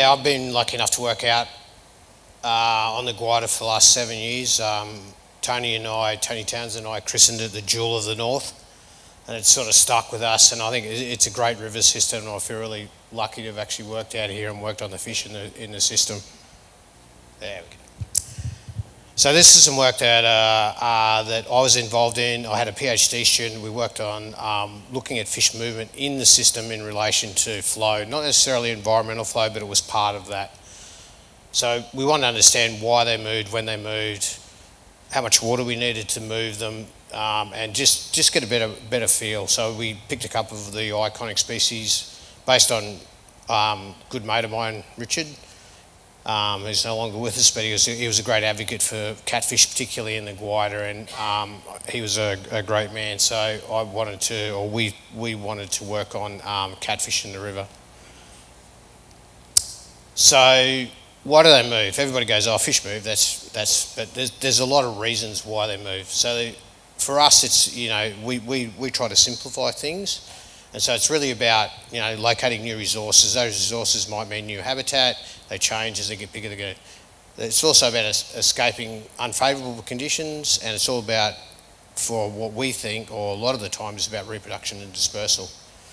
Yeah, I've been lucky enough to work out on the Guida for the last 7 years. Tony Townsend and I christened it the Jewel of the North, and it's sort of stuck with us, and I think it's a great river system, and I feel really lucky to have actually worked out here and worked on the fish in the system. There we go. So this is some work that I was involved in. I had a PhD student. We worked on looking at fish movement in the system in relation to flow, not necessarily environmental flow, but it was part of that. So we wanted to understand why they moved, when they moved, how much water we needed to move them, and just get a better feel. So we picked a couple of the iconic species based on good mate of mine, Richard. He's no longer with us, but he was a great advocate for catfish, particularly in the Guida, and he was a great man. So I wanted to, or we wanted to work on catfish in the river. So why do they move? Everybody goes, oh, fish move. But there's a lot of reasons why they move. So for us, it's, you know, we try to simplify things. And so it's really about, you know, locating new resources. Those resources might mean new habitat. They change as they get bigger. It's also about escaping unfavourable conditions, and it's all about, for what we think, or a lot of the time, is about reproduction and dispersal.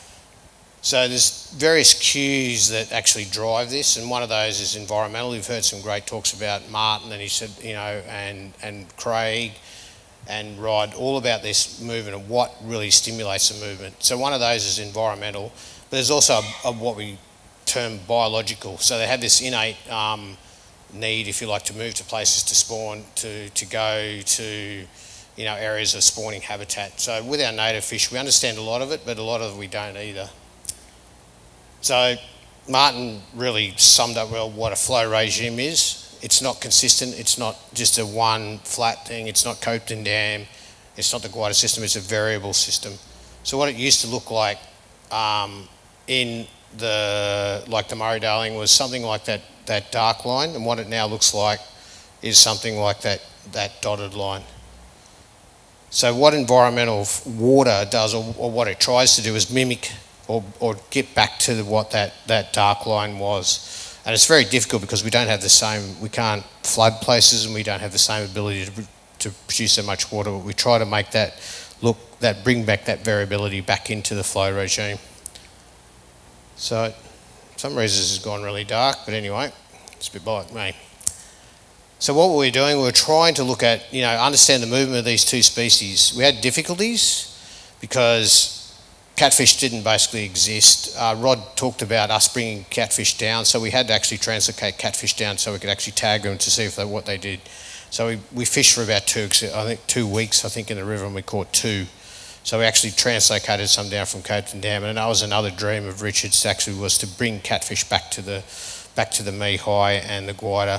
So there's various cues that actually drive this, and one of those is environmental. We've heard some great talks about Martin, and he said, you know, and Craig and Rod, all about this movement and what really stimulates the movement. So one of those is environmental, but there's also what we term biological. So they have this innate need, if you like, to move to places to spawn, to go to, you know, areas of spawning habitat. So with our native fish, we understand a lot of it, but a lot of it we don't either. So Martin really summed up well what a flow regime is. It's not consistent, it's not just a one flat thing, it's not Copeton Dam, it's not the Guida system, it's a variable system. So what it used to look like in the Murray-Darling was something like that dark line, and what it now looks like is something like that dotted line. So what environmental water does, or what it tries to do, is mimic or get back to what that dark line was. And it's very difficult because we don't have the same, we can't flood places, and we don't have the same ability to produce so much water, but we try to make that bring back that variability back into the flow regime. So, for some reasons it's gone really dark, but anyway, it's a bit like me. So what were we doing? We were trying to look at, you know, understand the movement of these two species. We had difficulties because catfish didn't basically exist. Rod talked about us bringing catfish down, so we had to actually translocate catfish down so we could actually tag them to see what they did. So we fished for about 2 weeks, I think, in the river, and we caught 2. So we actually translocated some down from Copeton Dam, and that was another dream of Richard's, actually, was to bring catfish back to the Mehai and the Guida.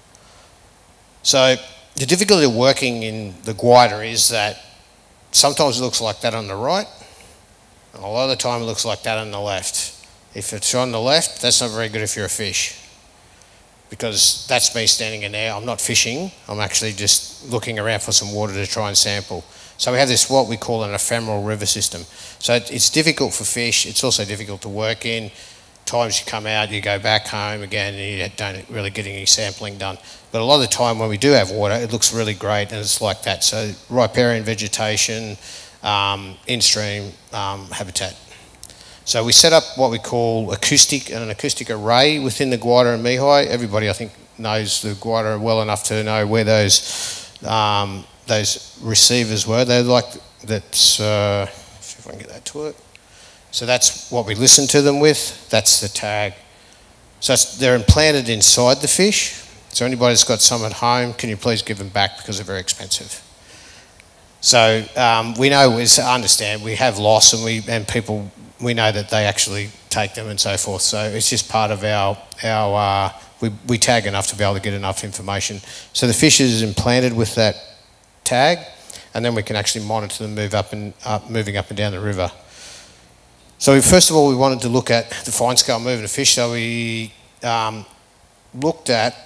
So the difficulty of working in the Guida is that sometimes it looks like that on the right, and a lot of the time it looks like that on the left. If it's on the left, that's not very good if you're a fish, because that's me standing in there. I'm not fishing, I'm actually just looking around for some water to try and sample. So we have this, what we call an ephemeral river system. So it's difficult for fish, it's also difficult to work in. Times you come out, you go back home again, and you don't really get any sampling done. But a lot of the time when we do have water, it looks really great, and it's like that. So riparian vegetation, in-stream habitat. So we set up what we call an acoustic array within the Guida and Mehai. Everybody, I think, knows the Guida well enough to know where those receivers were. They're like, that's, see if I can get that to work. So that's what we listen to them with. That's the tag. So they're implanted inside the fish. So anybody that's got some at home, can you please give them back, because they're very expensive. So we know, understand, we have loss, and people, we know that they actually take them and so forth. So it's just part of our we tag enough to be able to get enough information. So the fish is implanted with that tag, and then we can actually monitor them moving up and down the river. So first of all, we wanted to look at the fine scale movement of fish. So we looked at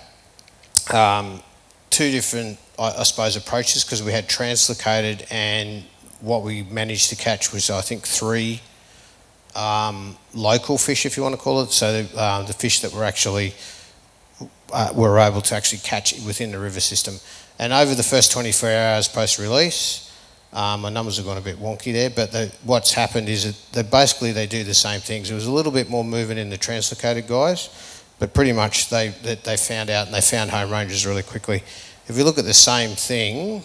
2 different, I suppose, approaches, because we had translocated, and what we managed to catch was, I think, 3 local fish, if you want to call it, so the fish that were actually were able to actually catch within the river system. And over the first 24 hours post-release, my numbers have gone a bit wonky there, but what's happened is that they do the same things. There was a little bit more movement in the translocated guys, but pretty much they found out and they found home ranges really quickly. If we look at the same thing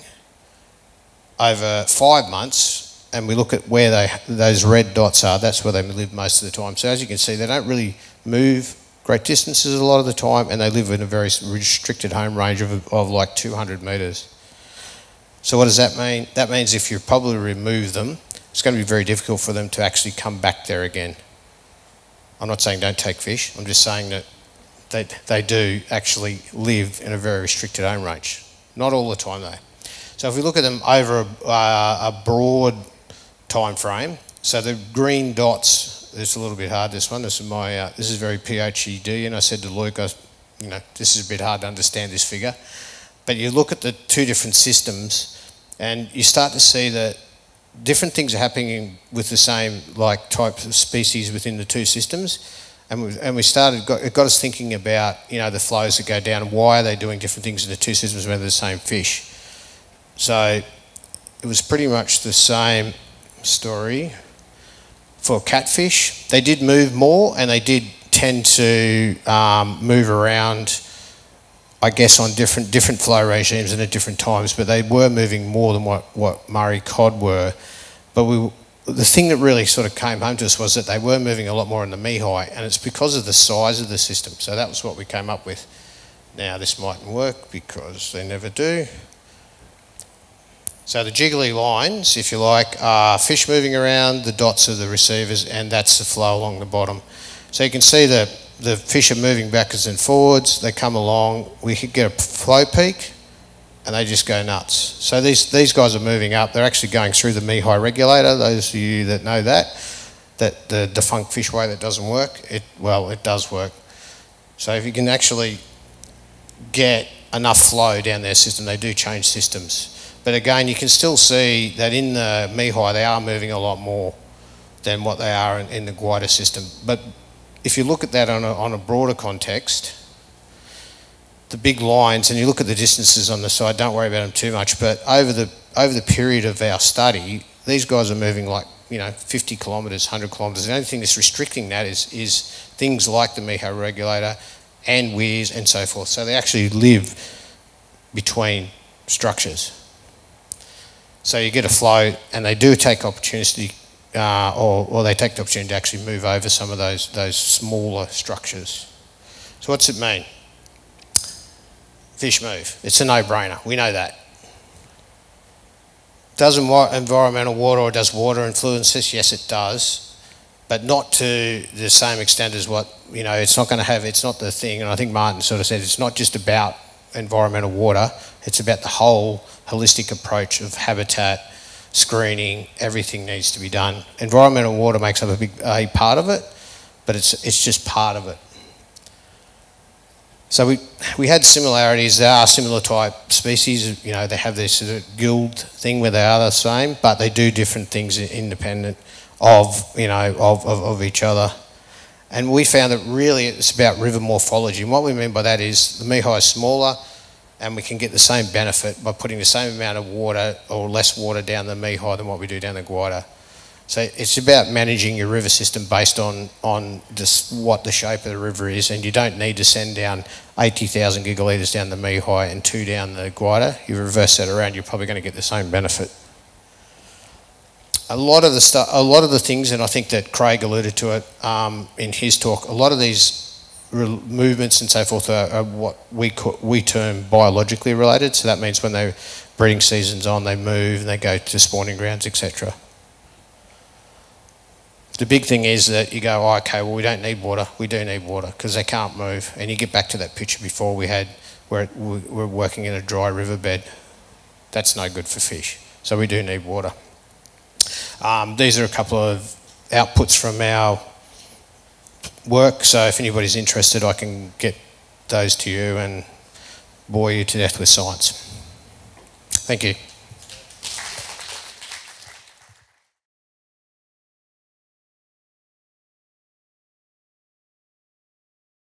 over 5 months, and we look at where those red dots are, that's where they live most of the time. So as you can see, they don't really move great distances a lot of the time, and they live in a very restricted home range of like 200 metres. So what does that mean? That means if you probably remove them, it's going to be very difficult for them to actually come back there again. I'm not saying don't take fish, I'm just saying that they do actually live in a very restricted home range. Not all the time though. So if we look at them over a broad time frame, so the green dots, it's a little bit hard, this one. This is very PhD, and I said to Luke, this is a bit hard to understand this figure. But you look at the two different systems and you start to see that different things are happening with the same type of species within the two systems. And it got us thinking about, the flows that go down and why are they doing different things in the two systems when they're the same fish. So it was pretty much the same story for catfish. They did move more and they did tend to move around, I guess, on different flow regimes and at different times, but they were moving more than what Murray cod were. But the thing that really sort of came home to us was that they were moving a lot more in the Mihai, and it's because of the size of the system. So that was what we came up with. Now this mightn't work because they never do. So the jiggly lines, if you like, are fish moving around, the dots are the receivers, and that's the flow along the bottom. So you can see that the fish are moving backwards and forwards, they come along, we could get a flow peak, and they just go nuts. So these guys are moving up, they're actually going through the Mihai regulator. Those of you that know that the defunct fish way that doesn't work, it does work. So if you can actually get enough flow down their system, they do change systems. But again, you can still see that in the Mihai, they are moving a lot more than what they are in the Guaita system. But if you look at that on a broader context, the big lines, and you look at the distances on the side, don't worry about them too much, but over the period of our study, these guys are moving 50 kilometres, 100 kilometres. The only thing that's restricting that is things like the Mihai regulator and weirs and so forth. So they actually live between structures. So you get a flow, and they do take opportunity, or they take the opportunity to actually move over some of those smaller structures. So what's it mean? Fish move. It's a no-brainer. We know that. Does environmental water, or does water influence this? Yes, it does, but not to the same extent as what, it's not going to have, it's not the thing, and I think Martin sort of said it's not just about environmental water, it's about the whole holistic approach of habitat, screening, everything needs to be done. Environmental water makes up a part of it, but it's just part of it. So we had similarities. There are similar type species, they have this sort of guild thing where they are the same, but they do different things independent of each other. And we found that really it's about river morphology. And what we mean by that is the Mihai is smaller, and we can get the same benefit by putting the same amount of water or less water down the Mihai than what we do down the Guaita. So it's about managing your river system based on what the shape of the river is, and you don't need to send down 80,000 gigalitres down the Mihai and 2 down the Guaita. You reverse that around, you're probably going to get the same benefit. A lot of the things, and I think that Craig alluded to it in his talk, a lot of these movements and so forth are what we term biologically related. So that means when their breeding season's on, they move and they go to spawning grounds, etc. The big thing is that you go, oh, okay, well, we don't need water. We do need water because they can't move. And you get back to that picture before we had where we're working in a dry riverbed. That's no good for fish. So we do need water. These are a couple of outputs from our work, so if anybody's interested, I can get those to you and bore you to death with science. Thank you.